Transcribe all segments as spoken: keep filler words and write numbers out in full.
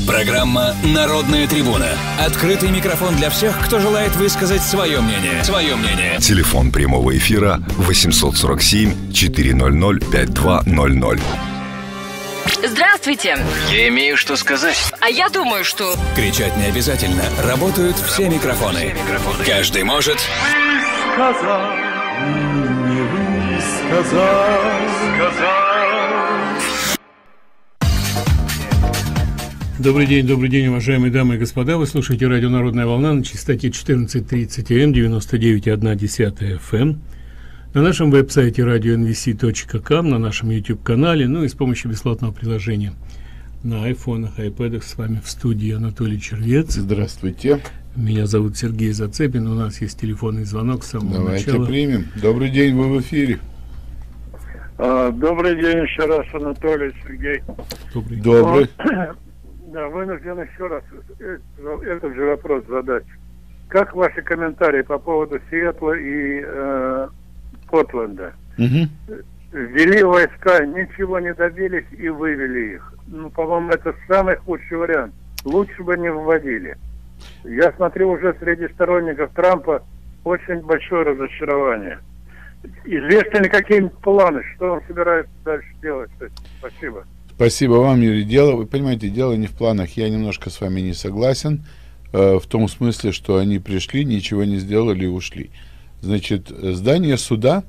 Программа «Народная трибуна». Открытый микрофон для всех, кто желает высказать свое мнение. Свое мнение. Телефон прямого эфира восемьсот сорок семь четыреста пятьдесят два ноль ноль. Здравствуйте. Я имею что сказать. А я думаю, что... Кричать не обязательно. Работают все микрофоны. Все микрофоны. Каждый может... Сказал, не высказал, сказал. Добрый день, добрый день, уважаемые дамы и господа. Вы слушаете радио «Народная волна» на частоте четырнадцать тридцать эй эм, девяносто девять и одна десятая эф эм. На нашем веб-сайте радио эн ви си точка ком, на нашем YouTube-канале, ну и с помощью бесплатного приложения на айфонах, айпэдах. С вами в студии Анатолий Червец. Здравствуйте. Меня зовут Сергей Зацепин. У нас есть телефонный звонок с самого Давайте начала. примем. Добрый день, вы в эфире. А, добрый день еще раз, Анатолий, Сергей. Добрый. Добрый. Да, вынужден еще раз этот же вопрос задать. Как ваши комментарии по поводу Сиэтла и э, Портленда? Угу. Ввели войска, ничего не добились и вывели их. Ну, по-моему, это самый худший вариант. Лучше бы не вводили. Я смотрю, уже среди сторонников Трампа очень большое разочарование. Известны ли какие-нибудь планы, что он собирается дальше делать? Спасибо. Спасибо вам, Юрий. Дело, вы понимаете, дело не в планах. Я немножко с вами не согласен, э, в том смысле, что они пришли, ничего не сделали и ушли. Значит, здание суда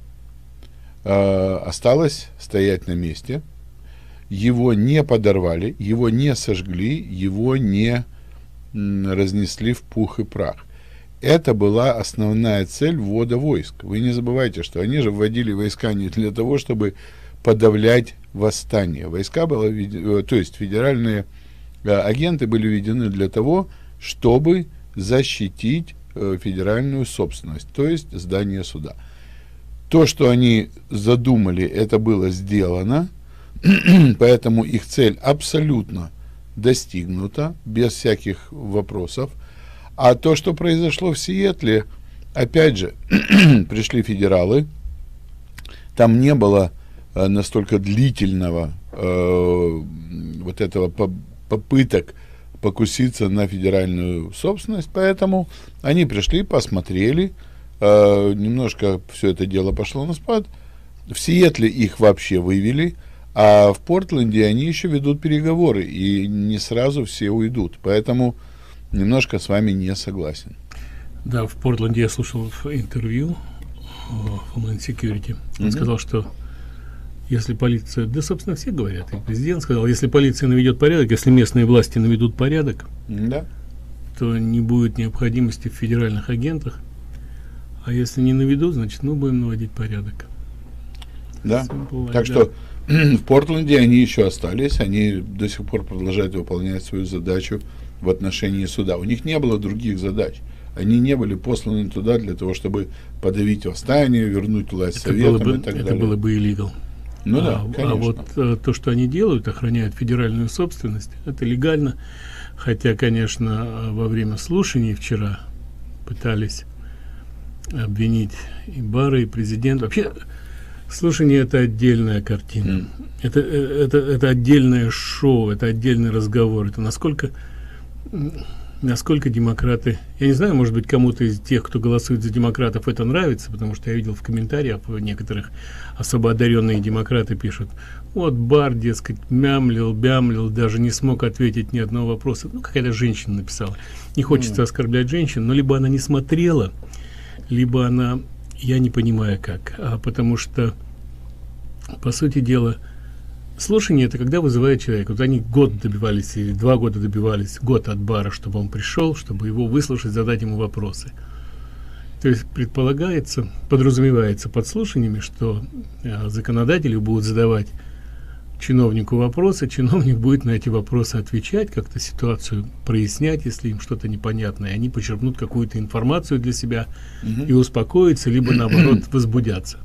э, осталось стоять на месте. Его не подорвали, его не сожгли, его не м, разнесли в пух и прах. Это была основная цель ввода войск. Вы не забывайте, что они же вводили войска не для того, чтобы подавлять восстание. Войска было, то есть федеральные агенты были введены для того, чтобы защитить федеральную собственность, то есть здание суда. То, что они задумали, это было сделано, поэтому их цель абсолютно достигнута, без всяких вопросов. А то, что произошло в Сиэтле, опять же, пришли федералы, там не было настолько длительного э, вот этого по попыток покуситься на федеральную собственность, поэтому они пришли, посмотрели, э, немножко все это дело пошло на спад. В Сиэтле их вообще вывели, а в Портленде они еще ведут переговоры, и не сразу все уйдут, поэтому немножко с вами не согласен. Да, в Портленде я слушал интервью Homeland Security. Он mm-hmm. сказал, что если полиция, да, собственно, все говорят, и президент сказал, если полиция наведет порядок, если местные власти наведут порядок, да, то не будет необходимости в федеральных агентах, а если не наведут, значит, мы будем наводить порядок. Да, Simple, так да. что в Портленде они еще остались, они до сих пор продолжают выполнять свою задачу в отношении суда. У них не было других задач. Они не были посланы туда для того, чтобы подавить восстание, вернуть власть это советам бы, и так это далее. Это было бы illegal. Ну а, да, конечно. А вот а, то, что они делают, охраняют федеральную собственность, это легально. Хотя, конечно, во время слушаний вчера пытались обвинить и Барра, и президента. Вообще, слушание — это отдельная картина. Mm. Это, это, это отдельное шоу, это отдельный разговор. Это насколько... Насколько демократы... Я не знаю, может быть, кому-то из тех, кто голосует за демократов, это нравится, потому что я видел в комментариях некоторых особо одаренные демократы пишут: вот Барр, дескать, мямлил, бямлил, даже не смог ответить ни одного вопроса. Ну, какая-то женщина написала. Не хочется mm. оскорблять женщин, но либо она не смотрела, либо она... Я не понимаю, как. А потому что, по сути дела, слушание — это когда вызывает человека. Вот они год добивались, или два года добивались, год от Барра, чтобы он пришел, чтобы его выслушать, задать ему вопросы. То есть предполагается, подразумевается под слушаниями, что э, законодатели будут задавать чиновнику вопросы, чиновник будет на эти вопросы отвечать, как-то ситуацию прояснять, если им что-то непонятно, и они почерпнут какую-то информацию для себя mm-hmm. и успокоятся, либо наоборот возбудятся.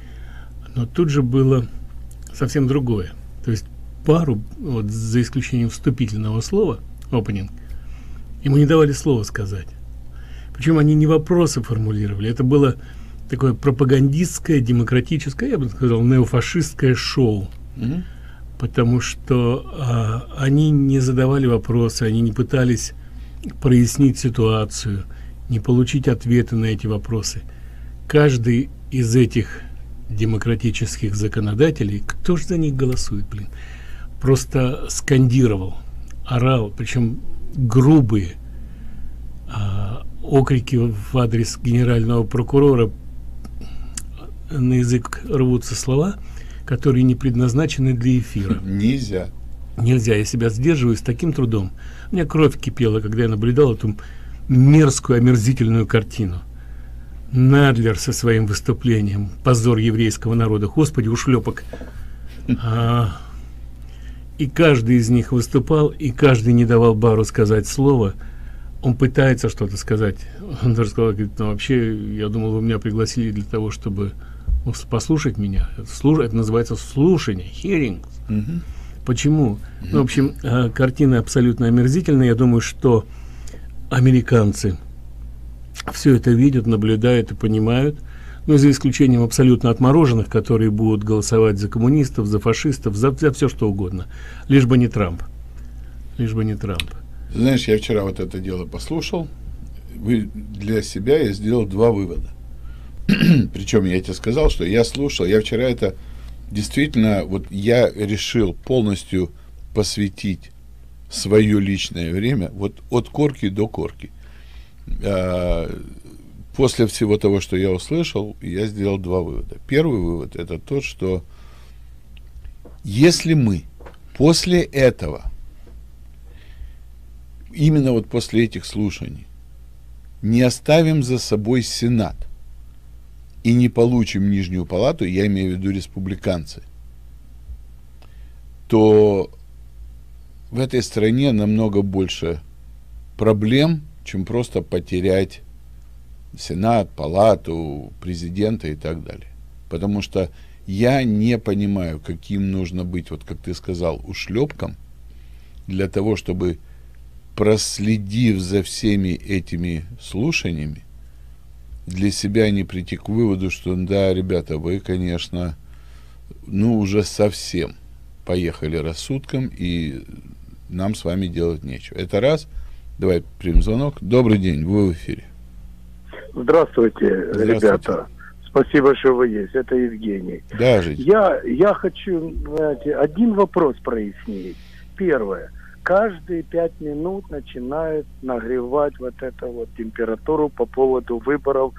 Но тут же было совсем другое. То есть Барру, вот, за исключением вступительного слова, opening, ему не давали слова сказать. Причем они не вопросы формулировали, это было такое пропагандистское, демократическое, я бы сказал, неофашистское шоу. Mm-hmm. потому что а, они не задавали вопросы, они не пытались прояснить ситуацию, не получить ответы на эти вопросы. Каждый из этих демократических законодателей, кто же за них голосует, блин, просто скандировал, орал, причем грубые а, окрики в адрес генерального прокурора. На язык рвутся слова, которые не предназначены для эфира. Нельзя. Нельзя, я себя сдерживаю с таким трудом. У меня кровь кипела, когда я наблюдал эту мерзкую, омерзительную картину. Надлер со своим выступлением, позор еврейского народа, господи, ушлепок. А, и каждый из них выступал, и каждый не давал Бару сказать слово. Он пытается что-то сказать. Он даже сказал, говорит, ну вообще, я думал, вы меня пригласили для того, чтобы послушать меня. Это, слуш... это называется слушание, hearing. Mm-hmm. Почему? Mm-hmm. Ну, в общем, э, картина абсолютно омерзительная. Я думаю, что американцы все это видят, наблюдают и понимают. Ну, за исключением абсолютно отмороженных, которые будут голосовать за коммунистов, за фашистов, за, за все что угодно. Лишь бы не Трамп. Лишь бы не Трамп. Знаешь, я вчера вот это дело послушал. Вы, для себя я сделал два вывода. Причем я тебе сказал, что я слушал, я вчера это действительно, вот я решил полностью посвятить свое личное время, вот от корки до корки. А, после всего того, что я услышал, я сделал два вывода. Первый вывод — это тот, что если мы после этого, именно вот после этих слушаний, не оставим за собой Сенат и не получим нижнюю палату, я имею в виду республиканцы, то в этой стране намного больше проблем, чем просто потерять Сенат, палату, президента и так далее. Потому что я не понимаю, каким нужно быть, вот как ты сказал, ушлепком, для того, чтобы, проследив за всеми этими слушаниями, для себя не прийти к выводу, что да, ребята, вы, конечно, ну, уже совсем поехали рассудком, и нам с вами делать нечего. Это раз. Давай примем звонок. Добрый день, вы в эфире. Здравствуйте, Здравствуйте. ребята. Спасибо, что вы есть. Это Евгений. Да, Жить. Я, я хочу, знаете, один вопрос прояснить. Первое. Каждые пять минут начинают нагревать вот эту вот температуру по поводу выборов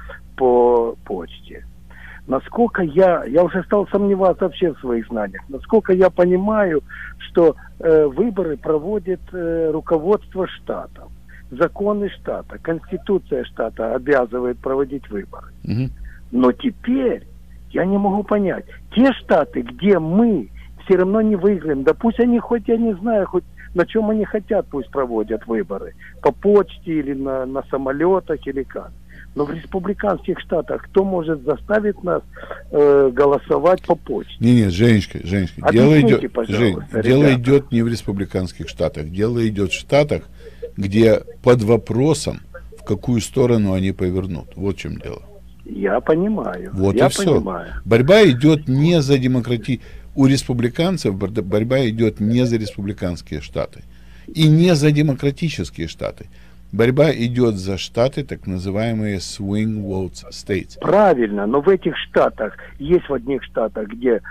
по почте. Насколько я, я уже стал сомневаться вообще в своих знаниях, насколько я понимаю, что э, выборы проводит э, руководство штата, законы штата, конституция штата обязывает проводить выборы. Угу. Но теперь я не могу понять, те штаты, где мы все равно не выиграем, да пусть они хоть, я не знаю, хоть на чем они хотят, пусть проводят выборы, по почте или на, на самолетах или как. Но в республиканских штатах кто может заставить нас э, голосовать по почте? Не, нет, Женечка, Женечка, дело идет, Жень, дело идет не в республиканских штатах, дело идет в штатах, где под вопросом, в какую сторону они повернут. Вот в чем дело. Я понимаю. Вот я и все. понимаю. Борьба идет не за демократию. У республиканцев борьба идет не за республиканские штаты и не за демократические штаты. Борьба идет за штаты, так называемые swing votes states. Правильно, но в этих штатах, есть в одних штатах, где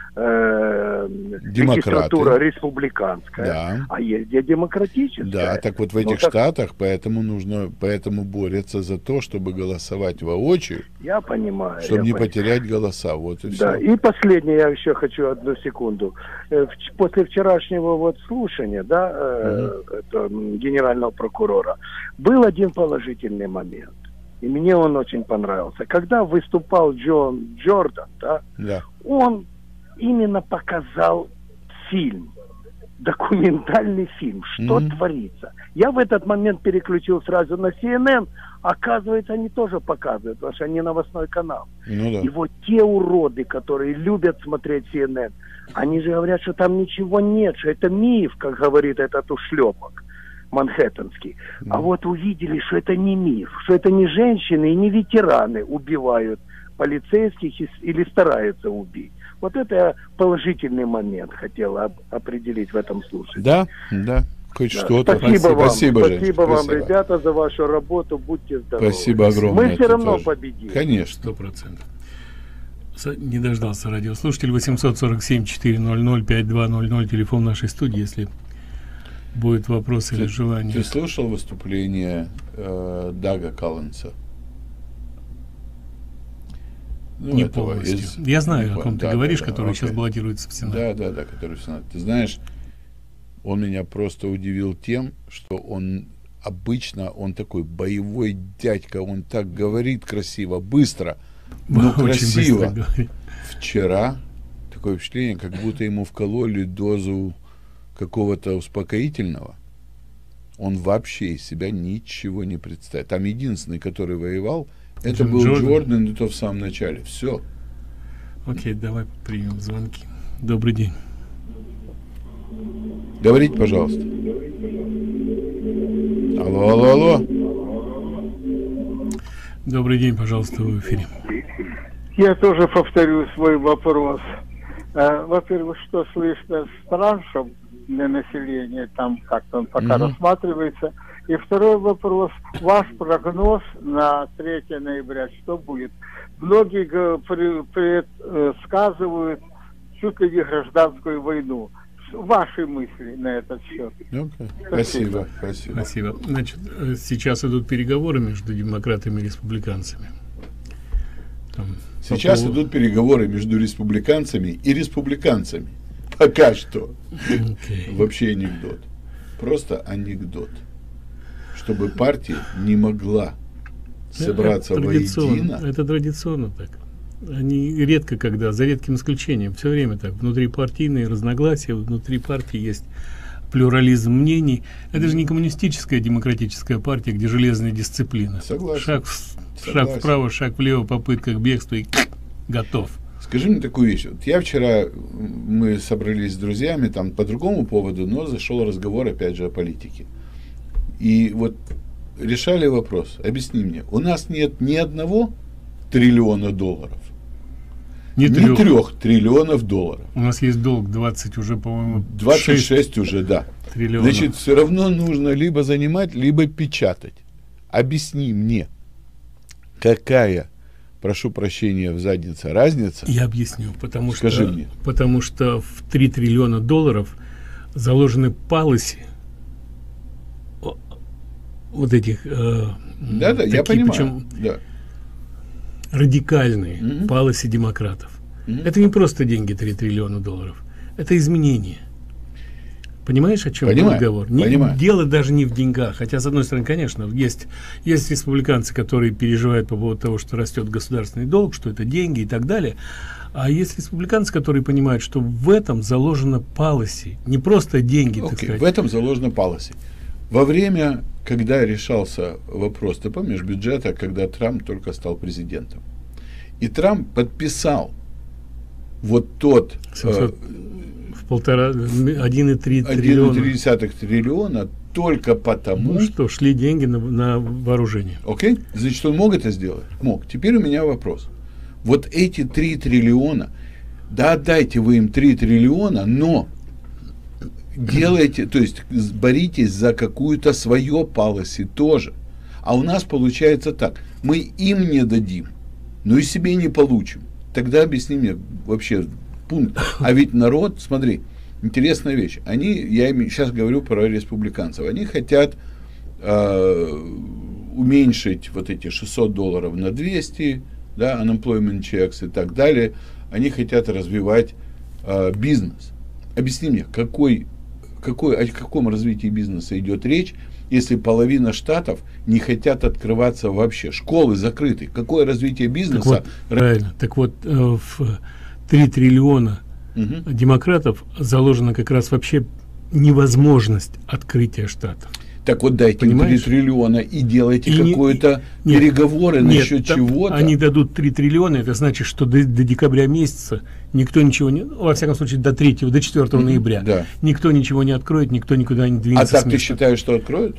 э, регистратура республиканская, да. А есть где демократическая. Да, так вот в этих ну, штатах, так... поэтому нужно, поэтому борются за то, чтобы голосовать воочию. Я понимаю. Чтобы я не понимаю. потерять голоса, вот и да, все. И последнее, я еще хочу одну секунду. После вчерашнего вот слушания, да, угу. э, генерального прокурора, был один положительный момент, и мне он очень понравился. Когда выступал Джон Джордан, да, да. он именно показал фильм, документальный фильм, что mm-hmm. творится. Я в этот момент переключил сразу на си эн эн, оказывается, они тоже показывают, потому что они новостной канал. Ну, да. И вот те уроды, которые любят смотреть си эн эн, они же говорят, что там ничего нет, что это миф, как говорит этот ушлепок манхэттенский. Mm. А вот увидели, что это не миф, что это не женщины и не ветераны убивают полицейских или старается убить. Вот это я положительный момент хотела об- определить в этом случае. Да, да. Хоть Да, что-то. Спасибо вам, спасибо, спасибо, Женечка, вам, спасибо. ребята, за вашу работу. Будьте здоровы. Спасибо огромное. Мы все ты равно тоже. победим. Конечно. Сто процентов. Не дождался радиослушатель. Восемьсот сорок семь четыре ноль ноль пять два ноль ноль, телефон нашей студии, если будет вопрос или желание. Ты слушал выступление э, Дага Коллинса? Ну, Не этого полностью. из- Я знаю, не о ком пом- ты да, говоришь, да, да, который окей. сейчас баллотируется в Сенат. Да, да, да, который в Сенат. Ты знаешь, он меня просто удивил тем, что он обычно, он такой боевой дядька, он так говорит красиво, быстро, но Очень быстро красиво. говорит. Вчера такое впечатление, как будто ему вкололи дозу какого-то успокоительного. Он вообще из себя ничего не представляет. Там единственный, который воевал, это Джон был Джордан. Джордан, и то в самом начале. Все. Окей, давай примем звонки. Добрый день. Говорите, пожалуйста. Алло, алло, алло. Добрый день, пожалуйста, в эфире. Я тоже повторю свой вопрос. Э, Во-первых, что слышно с траншем для населения, там как-то он пока Мгм. рассматривается. И второй вопрос, ваш прогноз на третье ноября, что будет? Многие га- при- предсказывают чуть ли не гражданскую войну. Ваши мысли на этот счет? Окей. Спасибо, спасибо. Спасибо. Значит, э, сейчас идут переговоры между демократами и республиканцами. Там, по Сейчас поводу- идут переговоры между республиканцами и республиканцами. Пока что. Окей. Вообще анекдот. Просто анекдот. Чтобы партия не могла собраться это традиционно, воедино. это традиционно так. Они редко когда, за редким исключением, все время так. Внутрипартийные разногласия, внутри партии есть плюрализм мнений. Это же не коммунистическая демократическая партия, где железная дисциплина. Согласен. Шаг, в- шаг Согласен. вправо, шаг влево, попытка к бегству и готов. Скажи мне такую вещь. Вот я вчера, м, мы собрались с друзьями там по другому поводу, но зашел разговор опять же о политике. И вот решали вопрос. Объясни мне. У нас нет ни одного триллиона долларов. Не Ни трёх. трех триллионов долларов. У нас есть долг двадцать уже, по-моему, двадцать шесть шесть уже, да. триллионов. Значит, все равно нужно либо занимать, либо печатать. Объясни мне, какая, прошу прощения, в заднице разница? Я объясню, потому Скажи что, мне. потому что в три триллиона долларов заложены палоси о- вот этих э, Да, да, я такие, понимаю. причем Да. радикальные Мгм. палоси демократов. Мгм. Это не просто деньги три триллиона долларов, это изменения. Понимаешь, о чем Понимаю, разговор? Не- понимаю. дело даже не в деньгах. Хотя, с одной стороны, конечно, есть, есть республиканцы, которые переживают по поводу того, что растет государственный долг, что это деньги и так далее. А есть республиканцы, которые понимают, что в этом заложено policy, не просто деньги, так Окей, сказать. в этом заложена policy. Во время, когда решался вопрос, ты помнишь, бюджета, когда Трамп только стал президентом, и Трамп подписал вот тот семьсот в полтора, один и три э, один триллиона. целых три десятых триллиона только потому, Ну что, шли деньги на, на вооружение. окей, значит, он мог это сделать? Мог. Теперь у меня вопрос. Вот эти три триллиона, да отдайте вы им три триллиона, но делайте, то есть боритесь за какую-то свое policy тоже. А у нас получается так, мы им не дадим, но и себе не получим. Тогда объясни мне вообще пункт. А ведь народ, смотри, интересная вещь. Они, я им сейчас говорю про республиканцев, они хотят э, уменьшить вот эти шестьсот долларов на двести, да, unemployment checks и так далее. Они хотят развивать э, бизнес. Объясни мне, какой, какой, о каком развитии бизнеса идет речь, если половина штатов не хотят открываться вообще. Школы закрыты. Какое развитие Так бизнеса? вот, правильно. Так вот, э, в три триллиона Мгм. демократов заложена как раз вообще невозможность открытия штатов. Так вот дайте им три Понимаешь? триллиона и делайте И не- какое-то и- нет, переговоры Нет, насчет там чего-то. они дадут три триллиона, это значит, что до, до декабря месяца никто ничего не, ну, во всяком случае до третьего, до четвёртого Мгм, ноября, да. никто ничего не откроет, никто никуда не А двинется так с ты места. считаешь, что откроют?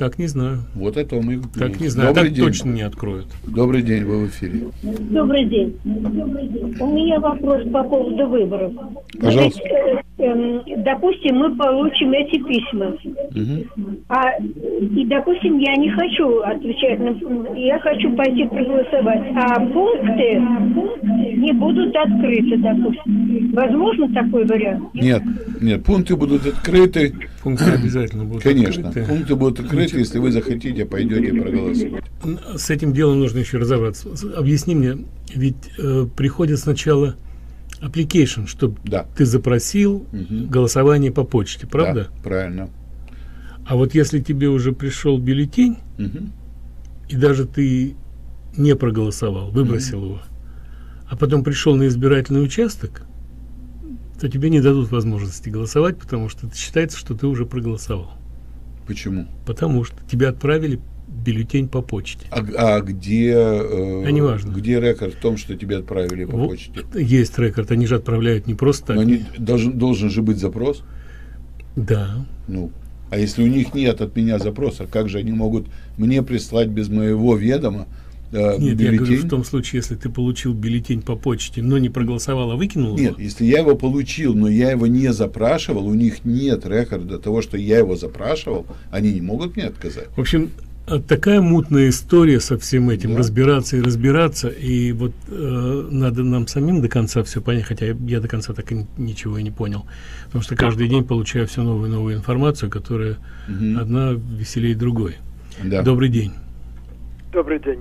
Так не знаю. Вот это мы... Так не знаю, Добрый так день. точно не откроют. Добрый день, вы в эфире. Добрый день. У меня вопрос по поводу выборов. Пожалуйста. Ведь, э, э, допустим, мы получим эти письма. Угу. А, и, допустим, я не хочу отвечать на... Я хочу пойти проголосовать. А пункты не будут открыты, допустим. Возможно такой вариант? Нет, нет, пункты будут открыты. Пункты обязательно будут Конечно, открыты. пункты будут открыты, если вы захотите, пойдете проголосовать. С этим делом нужно еще разобраться. Объясни мне, ведь э, приходит сначала application, чтобы Да. ты запросил Угу. голосование по почте, правда? Да, правильно. А вот если тебе уже пришел бюллетень, Угу. и даже ты не проголосовал, выбросил Мгм. его, а потом пришел на избирательный участок, то тебе не дадут возможности голосовать, потому что считается, что ты уже проголосовал. Почему? Потому что тебе отправили бюллетень по почте. А, а где, э, А неважно. где рекорд в том, что тебе отправили по Во- почте? Есть рекорд, они же отправляют не просто так. Но они, должен, должен же быть запрос. Да. Ну, а если у них нет от меня запроса, как же они могут мне прислать без моего ведома э, Нет, бюллетень? я говорю, в том случае, если ты получил бюллетень по почте, но не проголосовал, а выкинул Нет, его. если я его получил, но я его не запрашивал, у них нет рекорда того, что я его запрашивал, они не могут мне отказать. В общем, а, такая мутная история со всем этим, Да. разбираться и разбираться, и вот э, надо нам самим до конца все понять, хотя я до конца так и ничего и не понял, потому что каждый день получаю все новую и новую информацию, которая Мгм. одна веселее другой. Да. Добрый день. Добрый день.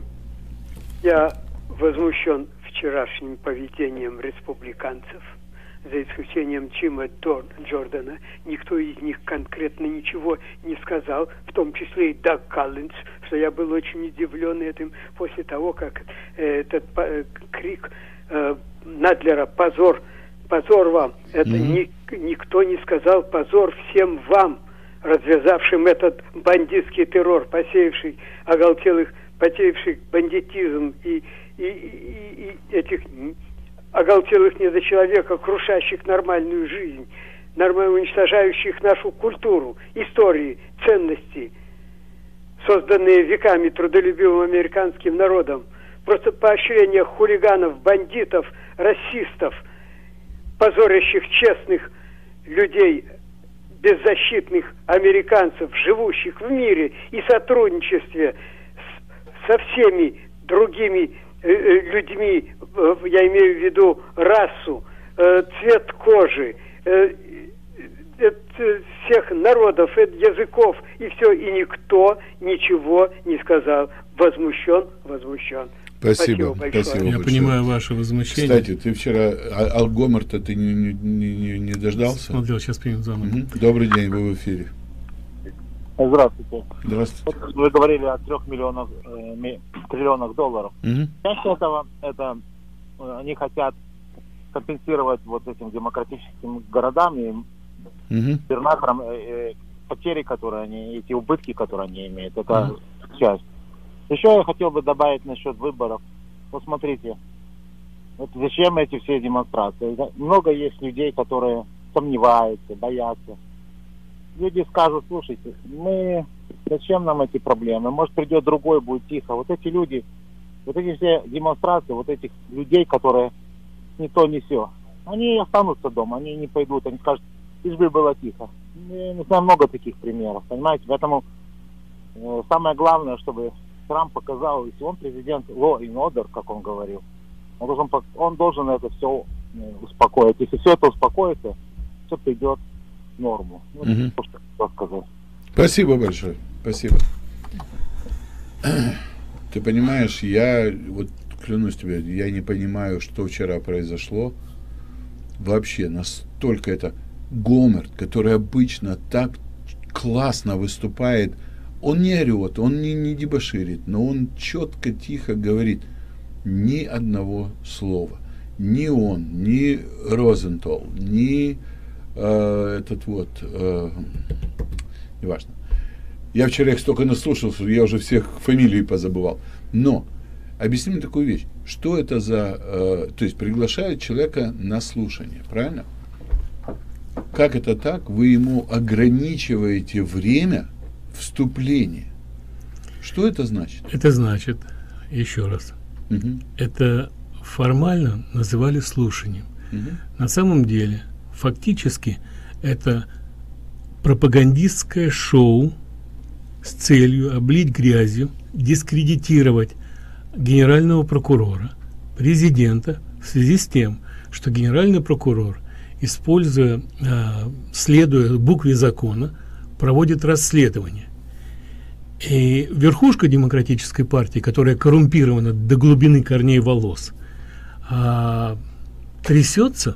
Я возмущен вчерашним поведением республиканцев. За исключением Джима Дор- Джордана, никто из них конкретно ничего не сказал, в том числе и Даг Коллинз, что я был очень удивлен этим после того, как э, этот э, крик э, Надлера «Позор! Позор вам!» Это Мгм. ни- никто не сказал «Позор всем вам!», развязавшим этот бандитский террор, посеявший оголтелых, посеявший бандитизм и, и, и, и этих оголтелых недочеловека, крушащих нормальную жизнь, нормально уничтожающих нашу культуру, истории, ценности, созданные веками трудолюбивым американским народом. Просто поощрение хулиганов, бандитов, расистов, позорящих честных людей, беззащитных американцев, живущих в мире и сотрудничестве с, со всеми другими э, э, людьми, э, я имею в виду расу, э, цвет кожи, э, э, э, всех народов, э, языков и все, и никто ничего не сказал. Возмущен, возмущен. Спасибо, большое. спасибо Я большое. понимаю ваше возмущение. Кстати, ты вчера а- Ал Гомер-то ты не, не, не, не дождался? Смотрел, сейчас примем звонок. Мгм. Добрый день, вы в эфире. Здравствуйте. Здравствуйте. Вот вы говорили о трех миллионах, э, ми- триллионах долларов. Мгм. Часть этого, это э, они хотят компенсировать вот этим демократическим городам и Мгм. губернаторам э, э, потери, которые они, эти убытки, которые они имеют. Это часть. Еще я хотел бы добавить насчет выборов. Вот смотрите, вот зачем эти все демонстрации? Да, много есть людей, которые сомневаются, боятся. Люди скажут: слушайте, мы, зачем нам эти проблемы? Может, придет другой, будет тихо. Вот эти люди, вот эти все демонстрации, вот этих людей, которые ни то, ни сё, они останутся дома, они не пойдут, они скажут: лишь бы было тихо. Я не знаю, много таких примеров, понимаете? Поэтому э, самое главное, чтобы Трамп показал, если он президент law and order, как он говорил, он должен, пок- он должен это все успокоить. Если все это успокоится, все придет в норму. Вот Мгм. то, что я хотел сказать. Спасибо большое. Спасибо. Ты понимаешь, я вот клянусь тебе, я не понимаю, что вчера произошло. Вообще настолько это Гомер, который обычно так классно выступает, он не орет, он не, не дебоширит, но он четко, тихо говорит ни одного слова. Ни он, ни Розентал, ни э, этот вот, э, неважно. Я вчера их столько наслушался, я уже всех фамилии позабывал. Но объясни мне такую вещь. Что это за... Э, то есть приглашают человека на слушание, правильно? Как это так? Вы ему ограничиваете время вступления. Что это значит? Это значит, еще раз, угу. это формально называли слушанием. Угу. На самом деле, фактически, это пропагандистское шоу с целью облить грязью, дискредитировать генерального прокурора, президента, в связи с тем, что генеральный прокурор, используя, следуя букве закона, проводит расследование. И верхушка демократической партии, которая коррумпирована до глубины корней волос, а, трясется.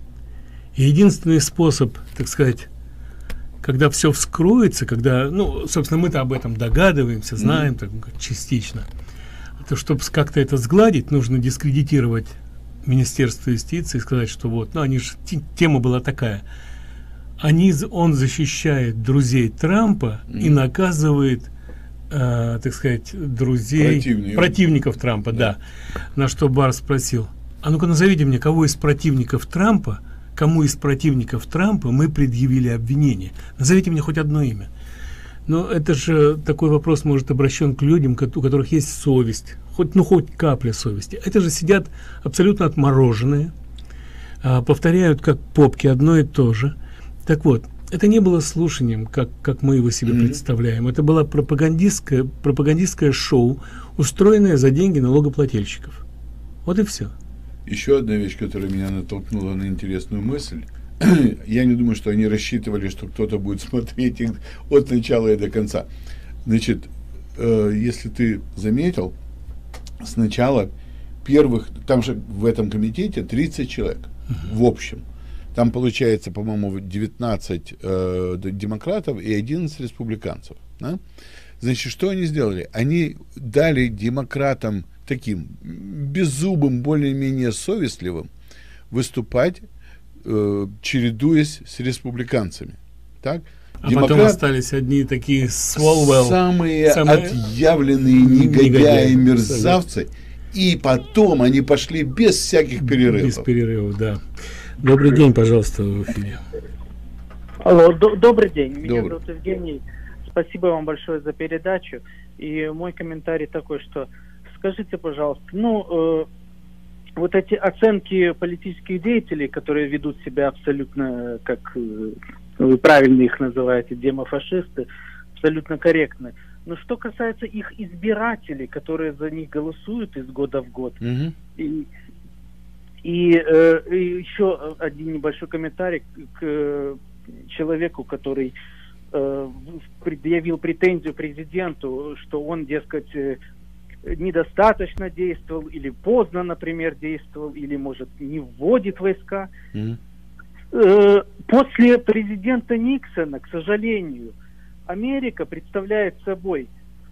И единственный способ, так сказать, когда все вскроется, когда, ну, собственно, мы-то об этом догадываемся, знаем, mm-hmm. так, частично, то чтобы как-то это сгладить, нужно дискредитировать Министерство юстиции и сказать, что вот, ну, они же, тема была такая, они, он защищает друзей Трампа mm-hmm. и наказывает, э, так сказать, друзей, Противник. противников Трампа, да. да. На что Барр спросил, а ну-ка назовите мне, кого из противников Трампа, кому из противников Трампа мы предъявили обвинение. Назовите мне хоть одно имя. Но это же такой вопрос может обращен к людям, у которых есть совесть, хоть, ну, хоть капля совести. Это же сидят абсолютно отмороженные, а, повторяют как попки одно и то же. Так вот, это не было слушанием, как, как мы его себе mm-hmm. представляем. Это было пропагандистское, пропагандистское шоу, устроенное за деньги налогоплательщиков. Вот и все. Еще одна вещь, которая меня натолкнула на интересную мысль. Я не думаю, что они рассчитывали, что кто-то будет смотреть их от начала и до конца. Значит, э, если ты заметил, сначала первых, там же в этом комитете тридцать человек uh-huh. в общем. Там получается, по-моему, девятнадцать э, демократов и одиннадцать республиканцев. Да? Значит, что они сделали? Они дали демократам таким беззубым, более-менее совестливым выступать, э, чередуясь с республиканцами. Так? А Демократ... потом остались одни такие Swalwell, самые, самые отъявленные негодяи, негодяи мерзавцы. И потом они пошли без всяких перерывов. Без перерывов, да. Добрый день, пожалуйста, в эфире. Алло, до- добрый день. Меня Добрый. зовут Евгений. Спасибо вам большое за передачу. И мой комментарий такой, что скажите, пожалуйста, ну, э, вот эти оценки политических деятелей, которые ведут себя абсолютно, как э, вы правильно их называете, демофашисты, абсолютно корректны. Но что касается их избирателей, которые за них голосуют из года в год, mm-hmm. и, и, э, и еще один небольшой комментарий к, к человеку, который э, предъявил претензию президенту, что он, дескать, недостаточно действовал, или поздно, например, действовал, или, может, не вводит войска. Mm-hmm. Э, после президента Никсона, к сожалению, Америка представляет собой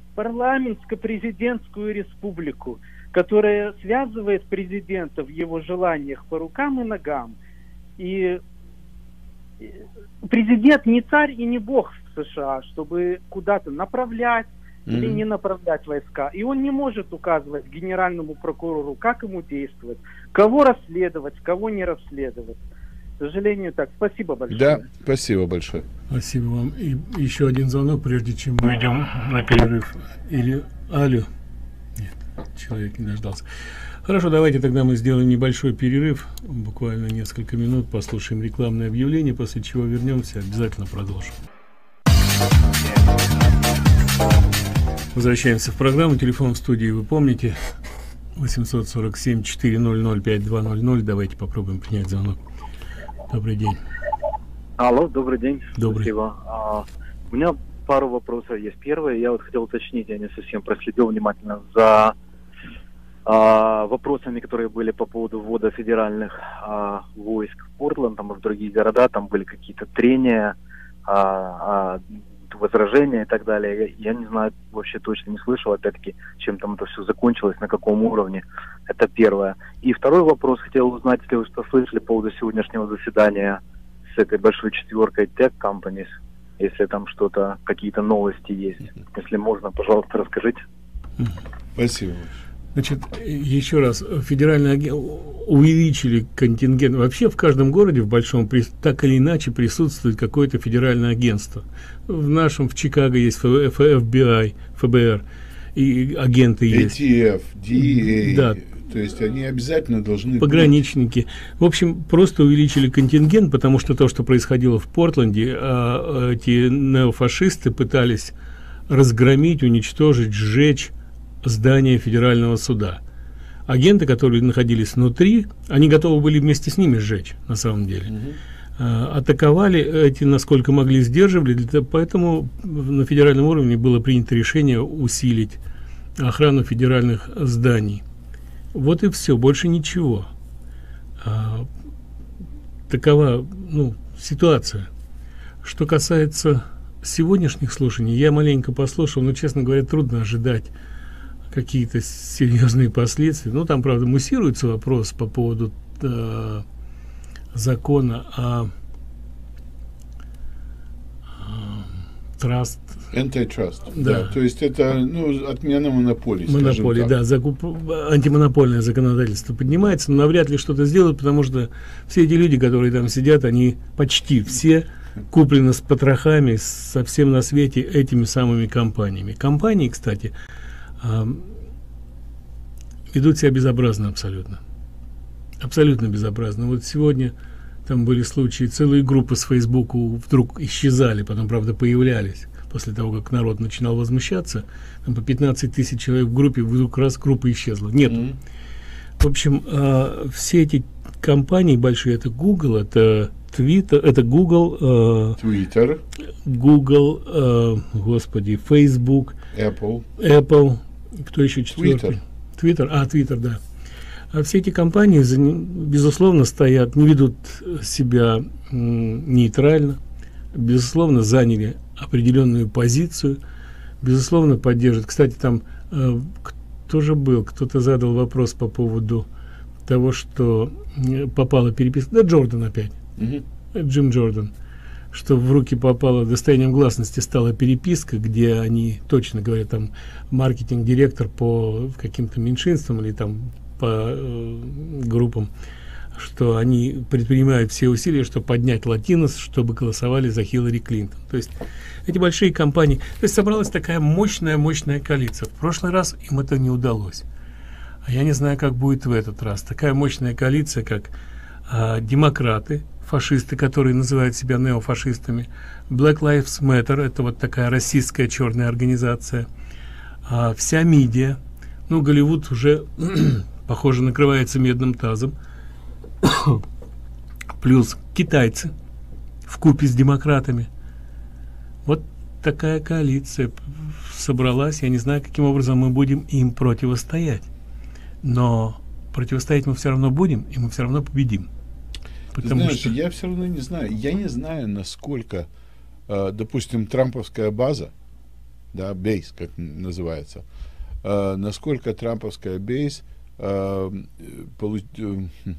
парламентско-президентскую республику, которая связывает президента в его желаниях по рукам и ногам. И президент не царь и не бог в США, чтобы куда-то направлять mm-hmm. или не направлять войска. И он не может указывать генеральному прокурору, как ему действовать, кого расследовать, кого не расследовать. К сожалению, так. Спасибо большое. Да, спасибо большое. Спасибо вам. И еще один звонок, прежде чем мы идем на перерыв. Или алло. Нет, человек не дождался. Хорошо, давайте тогда мы сделаем небольшой перерыв, буквально несколько минут, послушаем рекламное объявление, после чего вернемся, обязательно продолжим. Возвращаемся в программу. Телефон в студии вы помните. восемьсот сорок семь четыреста пять два ноль ноль. Давайте попробуем принять звонок. Добрый день. Алло, добрый день. Добрый. Спасибо. А, у меня пару вопросов есть. Первое, я вот хотел уточнить, я не совсем проследил внимательно за а, вопросами, которые были по поводу ввода федеральных а, войск в Портленд, там и в другие города, там были какие-то трения, а, а, возражения и так далее. Я, я не знаю, вообще точно не слышал, опять-таки, чем там это все закончилось, на каком уровне. Это первое. И второй вопрос, хотел узнать, если вы что слышали по поводу сегодняшнего заседания с этой большой четверкой Tech Companies, если там что-то, какие-то новости есть. Если можно, пожалуйста, расскажите. Спасибо. Значит, еще раз, федеральные агенты увеличили контингент. Вообще в каждом городе, в большом, так или иначе присутствует какое-то федеральное агентство. В нашем, в Чикаго есть эф би ай, эф бэ эр, и агенты есть. эй ти эф, ди эй, да. То есть они обязательно должны пограничники. Быть. В общем, просто увеличили контингент, потому что то, что происходило в Портленде, а, эти неофашисты пытались разгромить, уничтожить, сжечь здание федерального суда. Агенты, которые находились внутри, они готовы были вместе с ними сжечь, на самом деле. Mm-hmm. а, атаковали, эти, насколько могли, сдерживали, поэтому на федеральном уровне было принято решение усилить охрану федеральных зданий. Вот и все, больше ничего. А, такова, ну, ситуация. Что касается сегодняшних слушаний, я маленько послушал, но, честно говоря, трудно ожидать какие-то серьезные последствия. Ну, там, правда, муссируется вопрос по поводу э, закона о траст. Антитраст. Да. Да. То есть это, ну, отмена монополии. Монополии, да. Закуп... Антимонопольное законодательство поднимается, но навряд ли что-то сделают, потому что все эти люди, которые там сидят, они почти все куплены с потрохами, со всем на свете этими самыми компаниями. Компании, кстати, ведут себя безобразно абсолютно. Абсолютно безобразно. Вот сегодня там были случаи, целые группы с Фейсбуку вдруг исчезали, потом, правда, появлялись. После того, как народ начинал возмущаться, там по пятнадцать тысяч человек в группе, вдруг раз группа исчезла. Нету. Mm-hmm. В общем, э, все эти компании большие, это Google, это Twitter, это Google, э, Twitter, Google, э, господи, Facebook, Apple, Apple, кто еще четвертый? Twitter. Twitter, а, Twitter, да. А все эти компании, безусловно, стоят, не ведут себя м, нейтрально, безусловно, заняли определенную позицию, безусловно, поддерживают. Кстати, там э, кто же был? Кто-то задал вопрос по поводу того, что э, попала переписка. Да, Джордан опять. Mm-hmm. Джим Джордан. Что в руки попала, достоянием гласности стала переписка, где они, точно говорят, там маркетинг-директор по каким-то меньшинствам или там по э, группам, что они предпринимают все усилия, чтобы поднять латинос, чтобы голосовали за Хиллари Клинтон. То есть эти большие компании, то есть собралась такая мощная-мощная коалиция. В прошлый раз им это не удалось. А я не знаю, как будет в этот раз. Такая мощная коалиция, как а, демократы, фашисты, которые называют себя неофашистами, Black Lives Matter, это вот такая российская черная организация, а, вся медиа, ну, Голливуд уже, похоже, накрывается медным тазом, плюс китайцы вкупе с демократами. Вот такая коалиция собралась. Я не знаю, каким образом мы будем им противостоять, но противостоять мы все равно будем, и мы все равно победим. Потому Знаешь, что я все равно не знаю. Я не знаю, насколько, э, допустим, трамповская база, да, бейс, как называется, э, насколько трамповская бейс э, получ, э,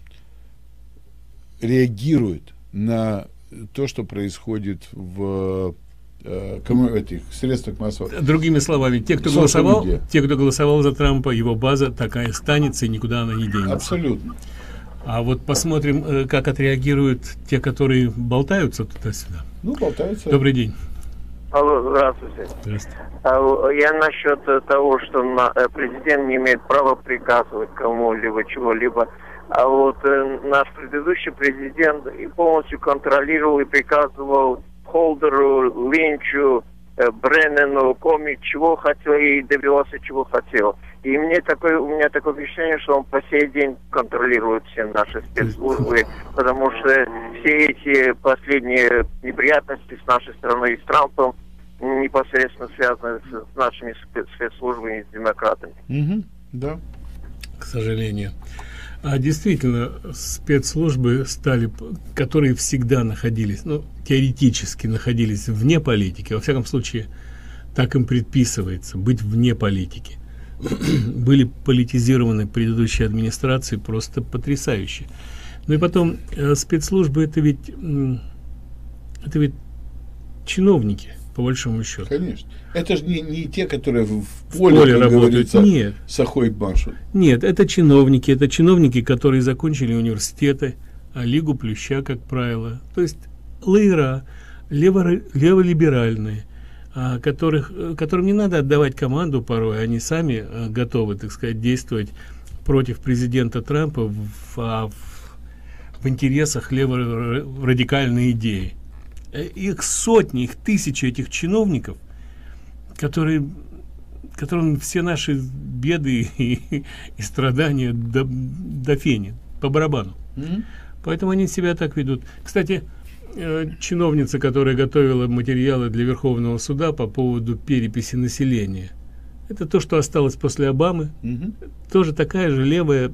реагирует на то, что происходит в э, кому, этих средствах массовой. Другими словами, те, кто голосовал, те, кто голосовал за Трампа, его база такая останется, и никуда она не денется. Абсолютно. А вот посмотрим, как отреагируют те, которые болтаются туда-сюда. Ну, болтаются. Добрый день. Алло, здравствуйте. Здравствуйте. Я насчет того, что президент не имеет права приказывать кому-либо чего-либо. А вот э, наш предыдущий президент и полностью контролировал и приказывал Холдеру, Линчу, э, Бреннану, Коми, чего хотел и добивался, чего хотел. И мне такое, у меня такое впечатление, что он по сей день контролирует все наши спецслужбы, потому что все эти последние неприятности с нашей страной и с Трампом непосредственно связаны с, с нашими спецслужбами и с демократами. Mm-hmm. Да. К сожалению. А действительно, спецслужбы стали, которые всегда находились, ну, теоретически находились вне политики, во всяком случае, так им предписывается, быть вне политики. Были политизированы предыдущие администрации просто потрясающе. Ну и потом, э, спецслужбы это ведь, э, это ведь чиновники, по большому счету. Конечно. Это же не, не те, которые в В поле, поле как работают. говорится, Нет. сахой машут. Нет, это чиновники, это чиновники, которые закончили университеты, а Лигу Плюща, как правило. То есть лыра, лево, леволиберальные, а, которых, которым не надо отдавать команду порой, они сами а, готовы, так сказать, действовать против президента Трампа в, в, в интересах леворадикальной идеи. Их сотни, их тысячи этих чиновников, которые, которым все наши беды и, и страдания до, до фени, по барабану. Mm-hmm. Поэтому они себя так ведут. Кстати, э, чиновница, которая готовила материалы для Верховного суда по поводу переписи населения, это то, что осталось после Обамы. Mm-hmm. Тоже такая же левая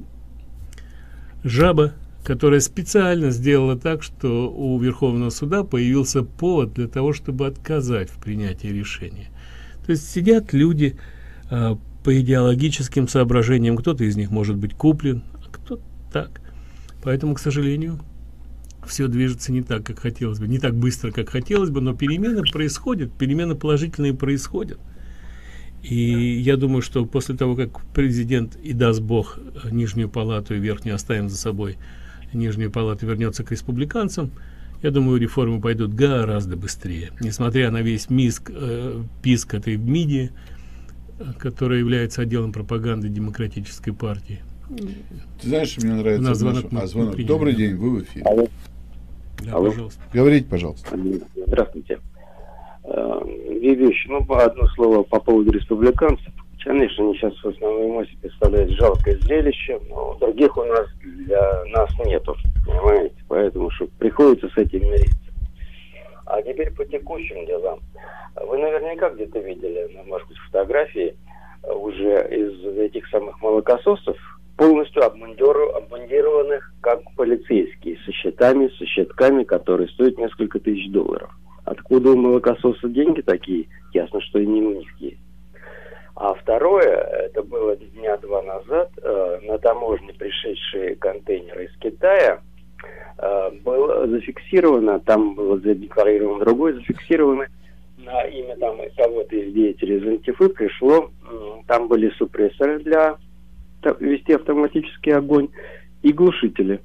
жаба, которая специально сделала так, что у Верховного суда появился повод для того, чтобы отказать в принятии решения. То есть сидят люди а, по идеологическим соображениям, кто-то из них может быть куплен, а кто-то так. Поэтому, к сожалению, все движется не так, как хотелось бы, не так быстро, как хотелось бы, но перемены происходят, перемены положительные происходят. И я думаю, что после того, как президент, и даст Бог, Нижнюю палату и Верхнюю оставим за собой, Нижняя палата вернется к республиканцам, я думаю, реформы пойдут гораздо быстрее. Несмотря на весь миск, э, писк этой МИДи, которая является отделом пропаганды Демократической партии. Ты знаешь, мне нравится наш, звонок, а, звонок. Добрый день, вы в эфире. Алло. Да, Алло. Пожалуйста. Говорите, пожалуйста. Здравствуйте. Две вещи. Ну, одно слово по поводу республиканцев. Конечно, они сейчас в основной массе представляют жалкое зрелище, но других у нас для нас нету, понимаете? Поэтому что приходится с этим мириться. А теперь по текущим делам. Вы наверняка где-то видели, на, может быть, фотографии уже из этих самых молокососов, полностью обмундированных как полицейские, со щитами, со щитками, которые стоят несколько тысяч долларов. Откуда у молокососа деньги такие? Ясно, что и не у них есть. А второе, это было дня два назад, э, на таможне пришедшие контейнеры из Китая, э, было зафиксировано, там было задекларировано другое, зафиксировано на имя там кого-то из деятелей из Антифы пришло, э, там были супрессоры для вести автоматический огонь и глушители.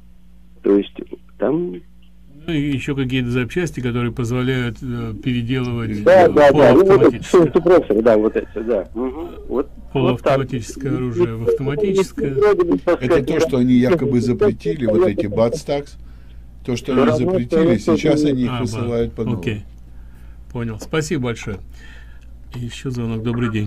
То есть там... Ну и еще какие-то запчасти, которые позволяют э, переделывать да, э, да, полуавтоматическое. Да, да, да, вот эти, да. Угу. Вот, полуавтоматическое вот оружие в автоматическое. Это то, что они якобы запретили, вот эти бацтакс, то, что они запретили, сейчас они их а, высылают по новому. Окей, понял. Спасибо большое. Еще звонок. Добрый день.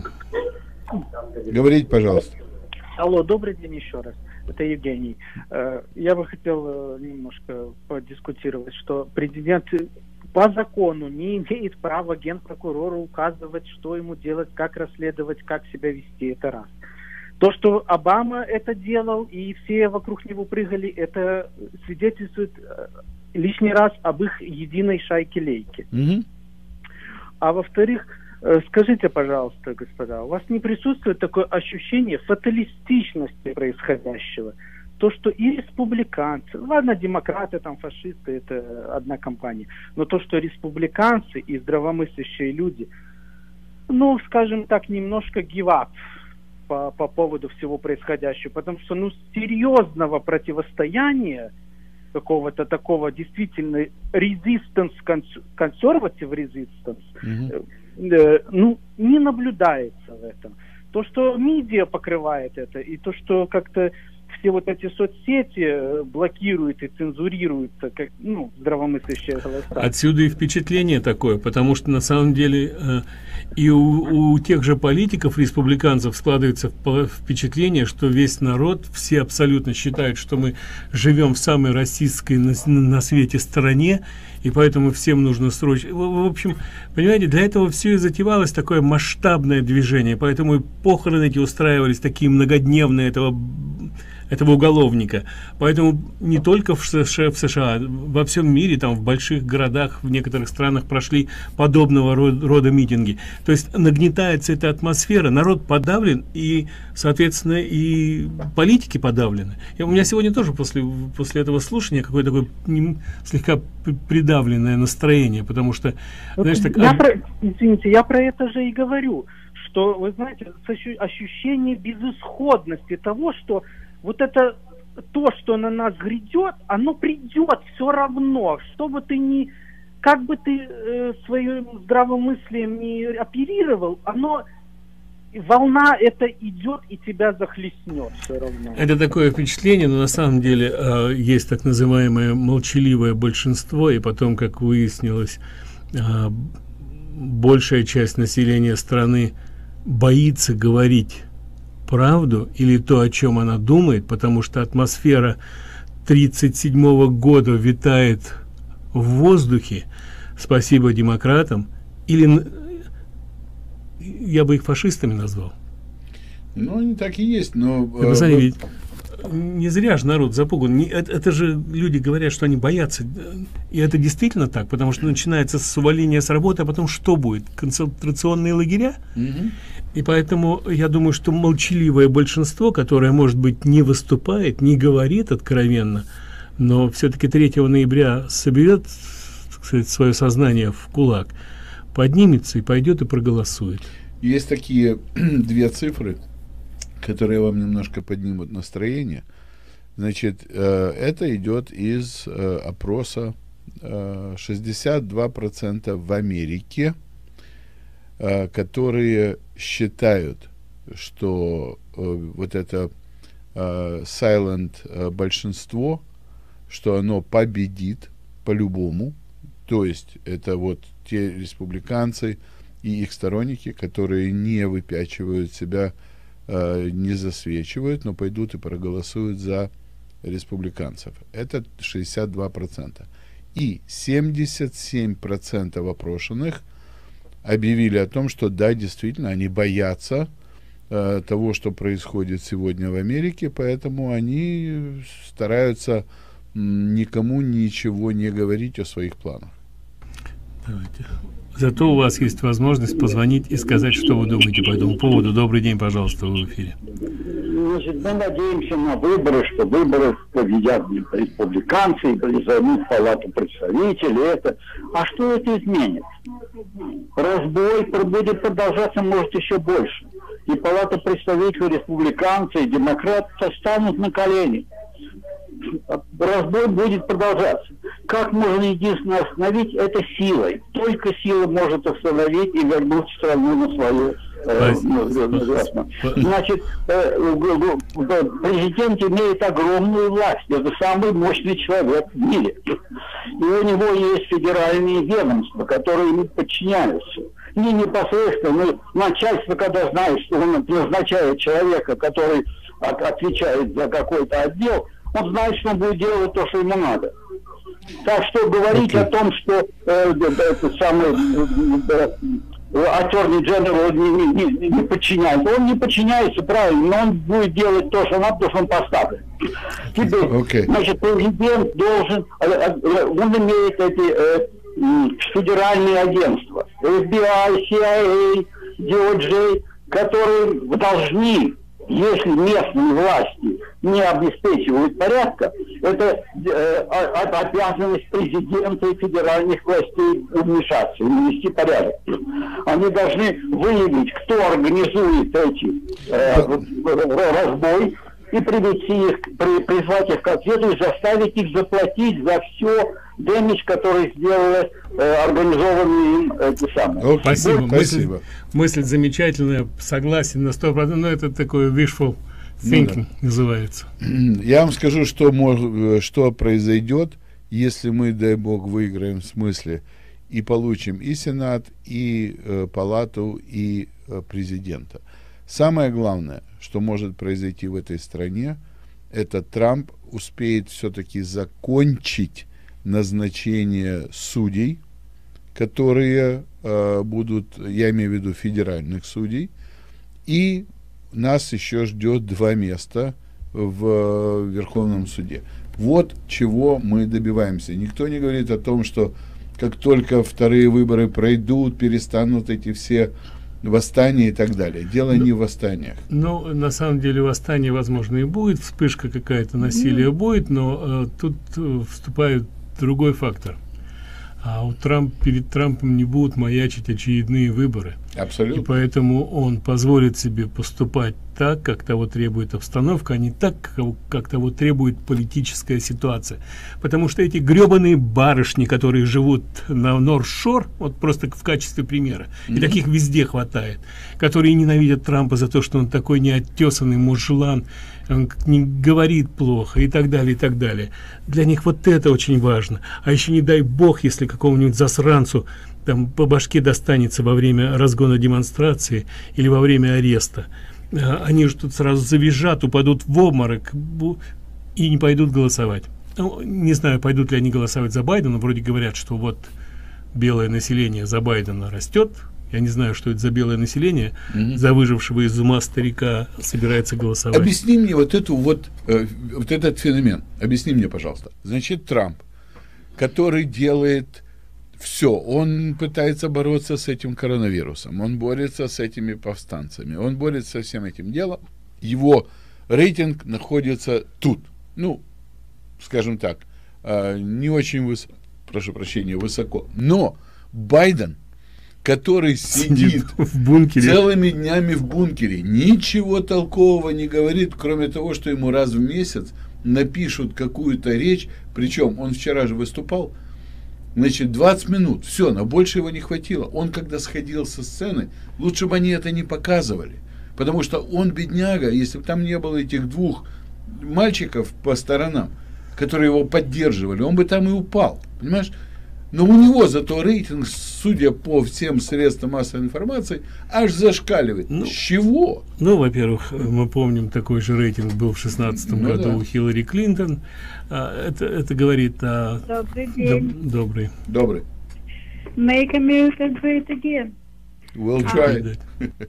Говорите, пожалуйста. Алло, добрый день еще раз. Это Евгений. Я бы хотел немножко подискутировать, что президент по закону не имеет права генпрокурору указывать, что ему делать, как расследовать, как себя вести. Это раз. То, что Обама это делал и все вокруг него прыгали, это свидетельствует лишний раз об их единой шайке-лейке. Mm-hmm. А во-вторых, скажите, пожалуйста, господа, у вас не присутствует такое ощущение фаталистичности происходящего? То, что и республиканцы, ладно, демократы, там, фашисты, это одна компания, но то, что республиканцы и здравомыслящие люди, ну, скажем так, немножко give up по, по поводу всего происходящего, потому что, ну, серьезного противостояния, какого-то такого действительно resistance, conservative resistance, mm-hmm. ну, не наблюдается в этом. То, что медиа покрывает это, и то, что как-то все вот эти соцсети блокируют и цензурируются, как, ну, здравомыслящие голоса. Отсюда и впечатление такое, потому что на самом деле э, и у, у тех же политиков, республиканцев, складывается впечатление, что весь народ, все абсолютно считают, что мы живем в самой российской на, на свете стране, и поэтому всем нужно срочно... В, в общем, понимаете, для этого все и затевалось такое масштабное движение, поэтому и похороны эти устраивались такие многодневные этого этого уголовника. Поэтому не только в США, в США, во всем мире, там в больших городах, в некоторых странах прошли подобного рода, рода митинги. То есть нагнетается эта атмосфера, народ подавлен, и, соответственно, и политики подавлены. И у меня сегодня тоже после, после этого слушания какое-то такое слегка придавленное настроение, потому что, знаешь, так... Я про, извините, я про это же и говорю, что, вы знаете, ощущение безысходности того, что вот это то, что на нас грядет, оно придет все равно, что бы ты ни, как бы ты э, своим здравомыслием не оперировал, оно, волна эта идет и тебя захлестнет все равно. Это такое впечатление, но на самом деле э, есть так называемое молчаливое большинство, и потом, как выяснилось, э, большая часть населения страны боится говорить правду или то, о чем она думает, потому что атмосфера тридцать седьмого года витает в воздухе, спасибо демократам, или я бы их фашистами назвал. Ну, они так и есть, но... Вы знаете, ведь не зря же народ запуган. Не, это, это же люди говорят, что они боятся. И это действительно так, потому что начинается с увольнения с работы, а потом что будет? Концентрационные лагеря? Угу. И поэтому я думаю, что молчаливое большинство, которое, может быть, не выступает, не говорит откровенно, но все-таки третьего ноября соберет, так сказать, свое сознание в кулак, поднимется и пойдет и проголосует. Есть такие две цифры, которые вам немножко поднимут настроение. Значит, э, это идет из э, опроса э, шестьдесят два процента в Америке, э, которые считают, что э, вот это э, silent э, большинство, что оно победит по-любому. То есть это вот те республиканцы и их сторонники, которые не выпячивают себя, э, не засвечивают, но пойдут и проголосуют за республиканцев. Это шестьдесят два процента. И семьдесят семь процентов опрошенных объявили о том, что да, действительно, они боятся э, того, что происходит сегодня в Америке, поэтому они стараются м, никому ничего не говорить о своих планах. Давайте. Зато у вас есть возможность позвонить и сказать, что вы думаете по этому поводу. Добрый день, пожалуйста, вы в эфире. Значит, мы надеемся на выборы, что выборы победят республиканцы и займут палату представителей. Это. А что это изменит? Разбой будет продолжаться, может, еще больше. И палата представителей республиканцы и демократы станут на колени. Разбой будет продолжаться. Как можно единственно остановить это силой? Только сила может остановить и вернуть страну на свою. Э, Значит, э, президент имеет огромную власть. Это самый мощный человек в мире. И у него есть федеральные ведомства, которые ему подчиняются. Не непосредственно, но начальство, когда знает, что он назначает человека, который от, отвечает за какой-то отдел, он знает, что он будет делать то, что ему надо. Так что говорить okay. о том, что э, это самый Attorney General не, не, не подчиняется, он не подчиняется правильно, но он будет делать то, что надо, то, что он поставлен. Теперь, okay. значит, президент должен, он имеет эти э, федеральные агентства, эф би ай, си ай эй, ди о джей, которые должны, если местные власти не обеспечивают порядка, это э, обязанность президента и федеральных властей вмешаться, навести порядок. Они должны выявить, кто организует эти э, разбой, и привести их, при, призвать их к ответу и заставить их заплатить за все дэмидж, который сделали э, организованные им эти самые. О, спасибо. Вот, мысль, мысль замечательная, согласен на сто процентов, но это такое wishful thinking, ну, да. называется. Я вам скажу, что, мож, что произойдет, если мы, дай бог, выиграем в смысле и получим и Сенат, и э, Палату, и э, президента. Самое главное, что может произойти в этой стране, это Трамп успеет все-таки закончить назначение судей, которые э, будут, я имею в виду федеральных судей, и нас еще ждет два места в Верховном суде. Вот чего мы добиваемся. Никто не говорит о том, что как только вторые выборы пройдут, перестанут эти все восстания и так далее. Дело не в восстаниях. Ну, на самом деле восстание, возможно, и будет, вспышка какая-то, насилие будет, но э, тут э, вступает другой фактор. А у Трамп, перед Трампом не будут маячить очередные выборы. Абсолютно. И поэтому он позволит себе поступать так, как того требует обстановка, а не так, как, как того требует политическая ситуация. Потому что эти гребаные барышни, которые живут на Норth-Шор, вот просто в качестве примера, mm-hmm. и таких везде хватает, которые ненавидят Трампа за то, что он такой неоттесанный мужлан, он не говорит плохо и так далее, и так далее. Для них вот это очень важно. А еще не дай бог, если какому-нибудь засранцу там по башке достанется во время разгона демонстрации или во время ареста. Они же тут сразу завизжат, упадут в обморок и не пойдут голосовать. Ну, не знаю, пойдут ли они голосовать за Байдена. Вроде говорят, что вот белое население за Байдена растет. Я не знаю, что это за белое население, mm-hmm. за выжившего из ума старика собирается голосовать. Объясни мне вот эту вот, э, вот этот феномен. Объясни мне, пожалуйста. Значит, Трамп, который делает все, он пытается бороться с этим коронавирусом, он борется с этими повстанцами, он борется со всем этим делом. Его рейтинг находится тут. Ну, скажем так, э, не очень высоко, прошу прощения, высоко. Но Байден, который сидит, сидит в бункере целыми днями в бункере, ничего толкового не говорит, кроме того, что ему раз в месяц напишут какую-то речь, причем он вчера же выступал, значит, двадцать минут, все, на больше его не хватило. Он, когда сходил со сцены, лучше бы они это не показывали, потому что он, бедняга, если бы там не было этих двух мальчиков по сторонам, которые его поддерживали, он бы там и упал, понимаешь? Но у него зато рейтинг, судя по всем средствам массовой информации, аж зашкаливает. Ну, с чего? Ну, во-первых, мы помним, такой же рейтинг был в шестнадцатом ну, году да. у Хиллари Клинтон. А, это, это говорит о... Добрый день. Доб- добрый. Добрый. Make America great again. We'll try.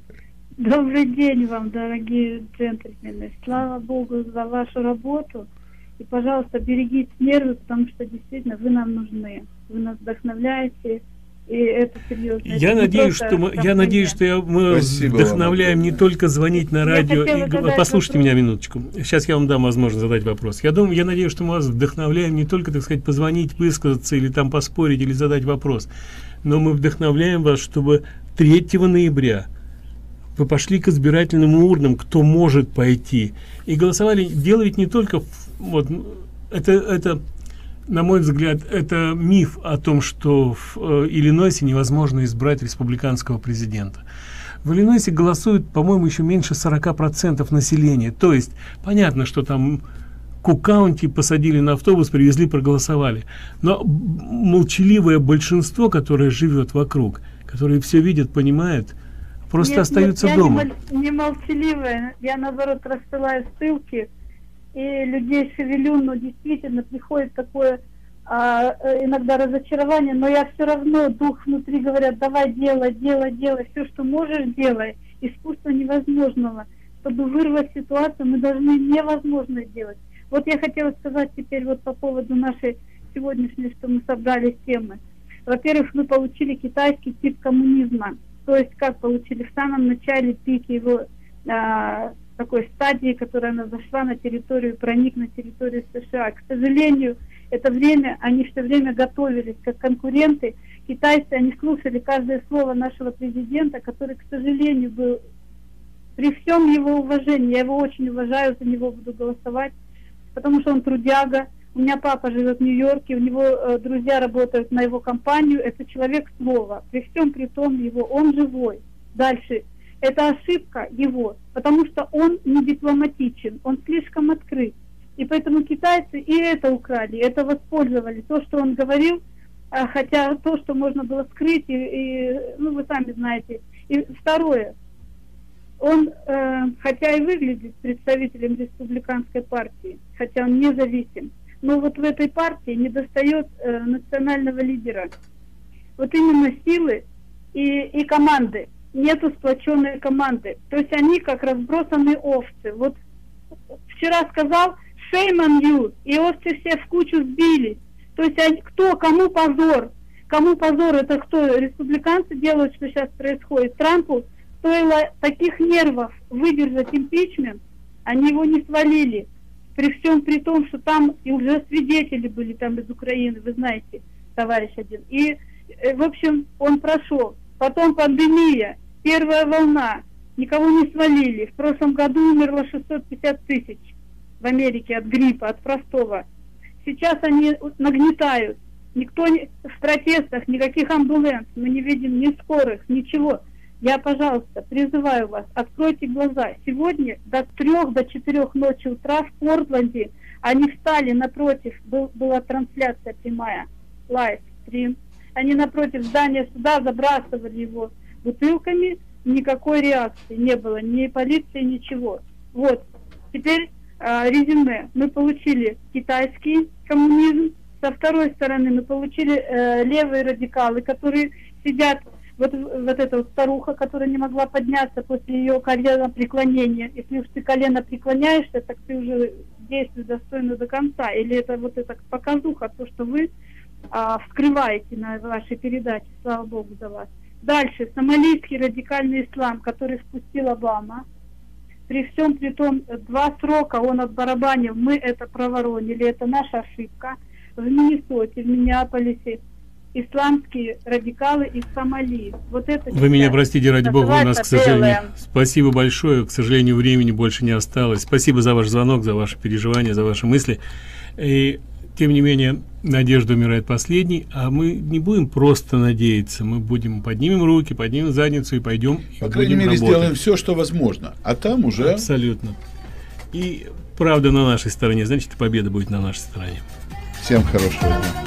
Добрый день вам, дорогие джентльмены. Слава Богу за вашу работу. И, пожалуйста, берегите нервы, потому что действительно вы нам нужны. Вы нас вдохновляете, и это серьезно. Я это надеюсь, что мы, я надеюсь, что я, мы Спасибо вдохновляем вам. Не только звонить на радио. И, послушайте вопрос. Меня минуточку. Сейчас я вам дам возможность задать вопрос. Я думаю, я надеюсь, что мы вас вдохновляем не только, так сказать, позвонить, высказаться или там поспорить или задать вопрос, но мы вдохновляем вас, чтобы третьего ноября вы пошли к избирательным урнам, кто может пойти, и голосовали. Дело ведь не только вот это это. На мой взгляд, это миф о том, что в э, Иллинойсе невозможно избрать республиканского президента. В Иллинойсе голосуют, по-моему, еще меньше сорока процентов населения. То есть, понятно, что там Кук-Каунти посадили на автобус, привезли, проголосовали. Но молчаливое большинство, которое живет вокруг, которые все видят, понимают, просто нет, остаются нет, дома. Я не, не молчаливая, я, наоборот, рассылаю ссылки, и людей шевелю, но действительно приходит такое а, иногда разочарование, но я все равно, дух внутри говорят, давай делай, делай, делай, все, что можешь, делай. Искусство невозможного. Чтобы вырвать ситуацию, мы должны невозможное делать. Вот я хотела сказать теперь вот по поводу нашей сегодняшней, что мы собрали темы. Во-первых, мы получили китайский тип коммунизма. То есть как получили в самом начале пике его а, такой стадии, которая она зашла на территорию, проник на территорию США. К сожалению, это время, они все время готовились как конкуренты. Китайцы, они слушали каждое слово нашего президента, который, к сожалению, был, при всем его уважении, я его очень уважаю, за него буду голосовать, потому что он трудяга. У меня папа живет в Нью-Йорке, у него э, друзья работают на его компанию, это человек слова. При всем при том его, он живой. Дальше. Это ошибка его, потому что он не дипломатичен, он слишком открыт. И поэтому китайцы и это украли, это воспользовали. То, что он говорил, хотя то, что можно было скрыть, и, и ну вы сами знаете. И второе, он, э, хотя и выглядит представителем республиканской партии, хотя он независим, но вот в этой партии недостает э, национального лидера. Вот именно силы и, и команды. Нету сплоченной команды. То есть они как разбросанные овцы. Вот вчера сказал «shame on you», и овцы все в кучу сбились. То есть они, кто, кому позор? Кому позор? Это кто? Республиканцы делают, что сейчас происходит. Трампу стоило таких нервов выдержать импичмент, они его не свалили. При всем при том, что там и уже свидетели были там из Украины, вы знаете, товарищ один. И, в общем, он прошел. Потом пандемия, первая волна, никого не свалили. В прошлом году умерло шестьсот пятьдесят тысяч в Америке от гриппа, от простого. Сейчас они нагнетают. Никто не, в протестах, никаких амбулансов, мы не видим ни скорых, ничего. Я, пожалуйста, призываю вас, откройте глаза. Сегодня до трех, до четырех ночи утра в Портленде они встали напротив, был, была трансляция прямая, лайв-стрим. Они напротив здания суда забрасывали его бутылками, никакой реакции не было, ни полиции, ничего. Вот, теперь э, резюме. Мы получили китайский коммунизм, со второй стороны мы получили э, левые радикалы, которые сидят. Вот, вот эта вот старуха, которая не могла подняться после ее колена преклонения. Если уж ты колено преклоняешься, так ты уже действуешь достойно до конца. Или это вот эта показуха, то, что вы а, вскрываете на вашей передаче. Слава Богу за вас. Дальше. Сомалийский радикальный ислам, который спустил Обама. При всем при том, два срока он отбарабанил. Мы это проворонили. Это наша ошибка. В Миннесоте, в Миннеаполисе. Исламские радикалы из Сомали. Вот это Вы меня простите, ради бога, у нас, к сожалению, спасибо большое, к сожалению, времени больше не осталось. Спасибо за ваш звонок, за ваши переживания, за ваши мысли. И, тем не менее, надежда умирает последней, а мы не будем просто надеяться, мы будем поднимем руки, поднимем задницу и пойдем. По крайней мере, работать. Сделаем все, что возможно, а там уже... Абсолютно. И правда на нашей стороне, значит, победа будет на нашей стороне. Всем хорошего дня.